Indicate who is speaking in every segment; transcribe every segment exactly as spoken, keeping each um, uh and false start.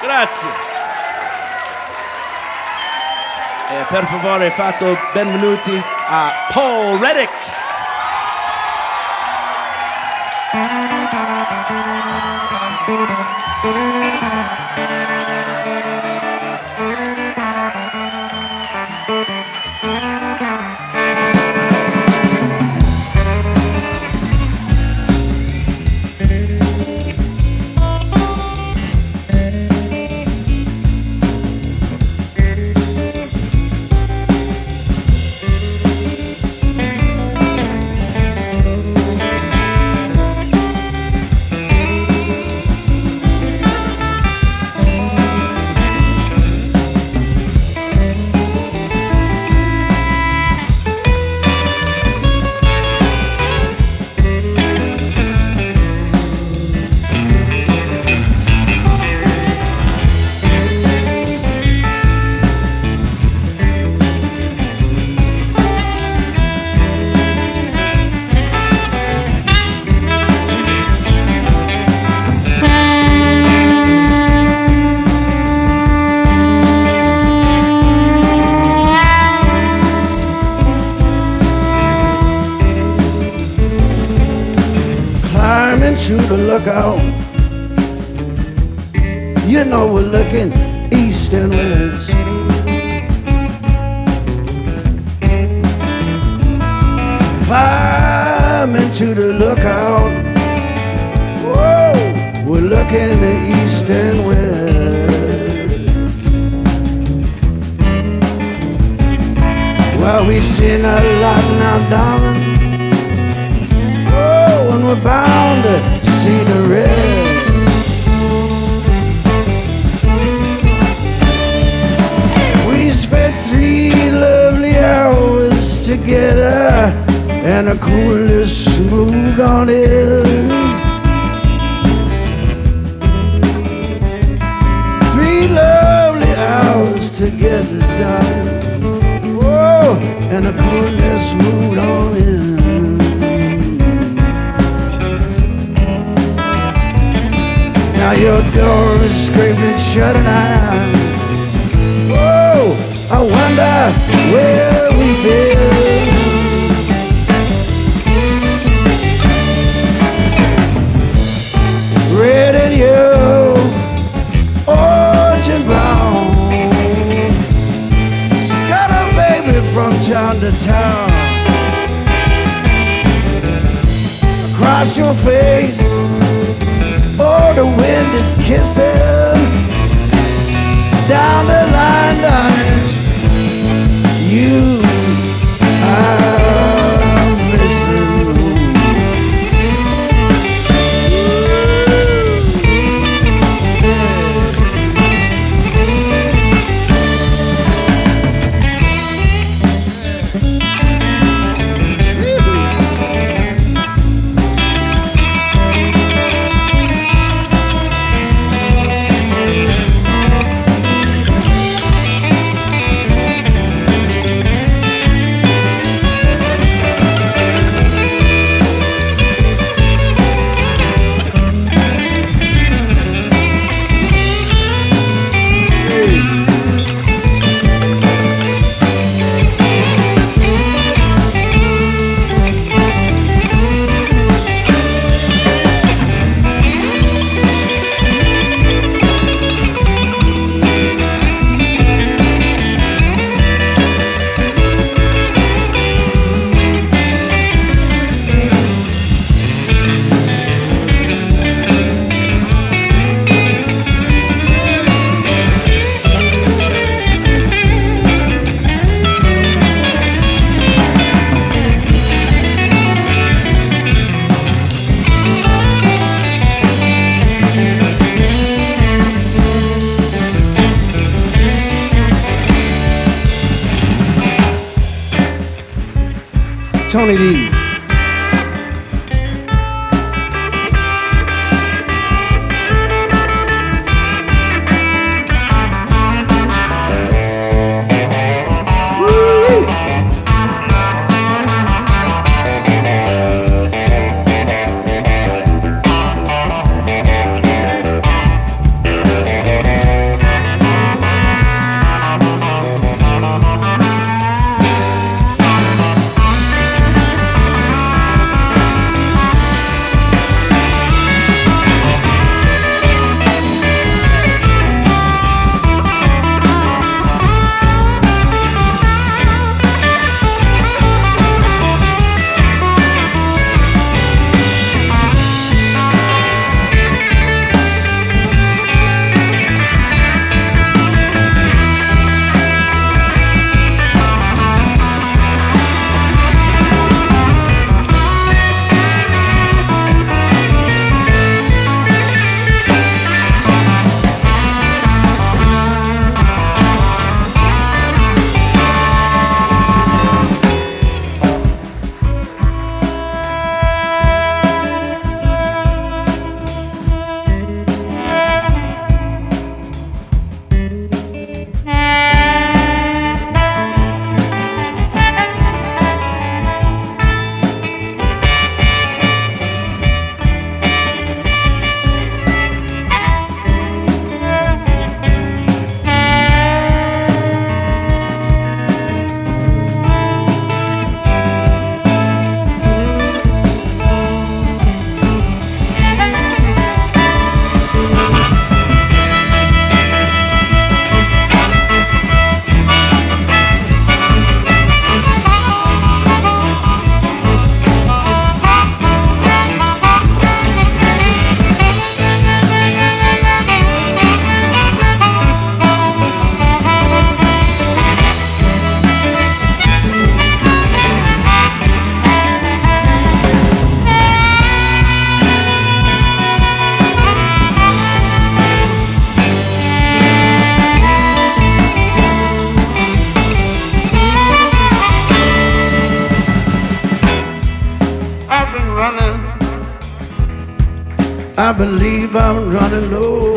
Speaker 1: Grazie. E per favore fatto benvenuti a Paul Reddick.
Speaker 2: To the lookout, you know we're looking east and west. Climbing to the lookout, whoa, we're looking east and west. Well, we seen a lot now, darling. Oh, and we're bound to see the rest. We spent three lovely hours together, and the coolness moved on in. Three lovely hours together, darling. Whoa, and the coolness moved on in. Now your door is scraping shut and I, whoa, I wonder where we've been. Red and yellow, orange and brown, scatter baby from town to town. Across your face, oh, the wind is kissing down the line, darling. You are missing. Tony D. running. I believe I'm running low.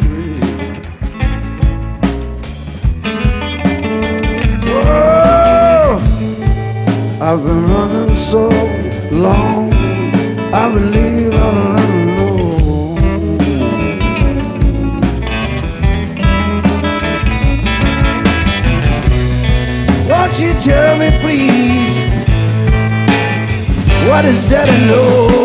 Speaker 2: Whoa, I've been running so long. I believe I'm running low. Won't you tell me please, what is that I know?